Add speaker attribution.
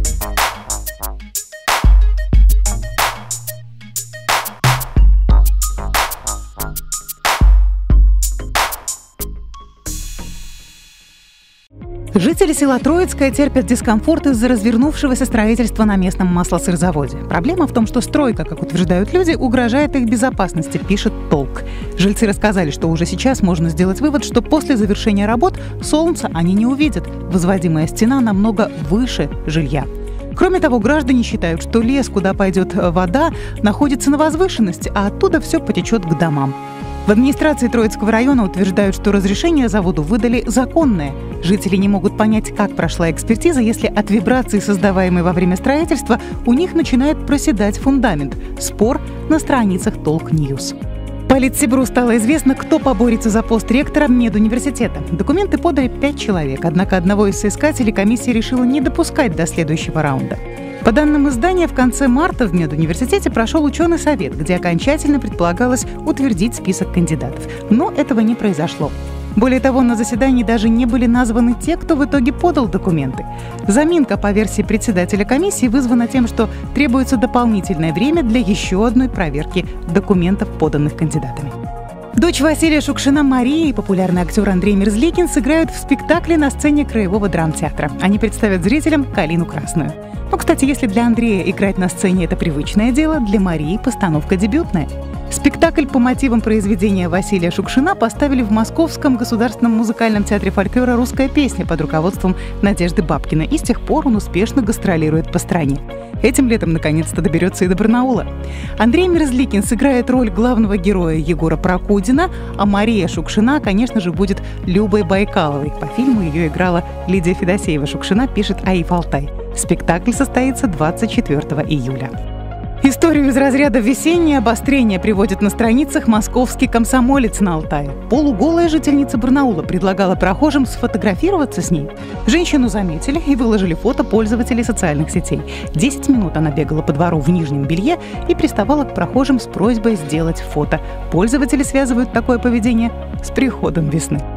Speaker 1: Жители села Троицкое терпят дискомфорт из-за развернувшегося строительства на местном маслосырзаводе. Проблема в том, что стройка, как утверждают люди, угрожает их безопасности, пишет «Толк». Жильцы рассказали, что уже сейчас можно сделать вывод, что после завершения работ солнца они не увидят. Возводимая стена намного выше жилья. Кроме того, граждане считают, что лес, куда пойдет вода, находится на возвышенности, а оттуда все потечет к домам. В администрации Троицкого района утверждают, что разрешение заводу выдали законное. Жители не могут понять, как прошла экспертиза, если от вибрации, создаваемой во время строительства, у них начинает проседать фундамент. Спор на страницах Толк Ньюс. Политсибру стало известно, кто поборется за пост ректора медуниверситета. Документы подали 5 человек, однако одного из соискателей комиссия решила не допускать до следующего раунда. По данным издания, в конце марта в медуниверситете прошел ученый совет, где окончательно предполагалось утвердить список кандидатов. Но этого не произошло. Более того, на заседании даже не были названы те, кто в итоге подал документы. Заминка, по версии председателя комиссии, вызвана тем, что требуется дополнительное время для еще одной проверки документов, поданных кандидатами. Дочь Василия Шукшина Мария и популярный актер Андрей Мерзликин сыграют в спектакле на сцене Краевого драмтеатра. Они представят зрителям «Калину красную». Ну, кстати, если для Андрея играть на сцене – это привычное дело, для Марии постановка дебютная. Спектакль по мотивам произведения Василия Шукшина поставили в Московском государственном музыкальном театре фольклора «Русская песня» под руководством Надежды Бабкиной, и с тех пор он успешно гастролирует по стране. Этим летом наконец-то доберется и до Барнаула. Андрей Мерзликин сыграет роль главного героя Егора Прокудина, а Мария Шукшина, конечно же, будет Любой Байкаловой. По фильму ее играла Лидия Федосеева-Шукшина, пишет Аиф Алтай. Спектакль состоится 24 июля. Историю из разряда «Весеннее обострение» приводит на страницах московский комсомолец на Алтае. Полуголая жительница Барнаула предлагала прохожим сфотографироваться с ней. Женщину заметили и выложили фото пользователей социальных сетей. 10 минут она бегала по двору в нижнем белье и приставала к прохожим с просьбой сделать фото. Пользователи связывают такое поведение с приходом весны.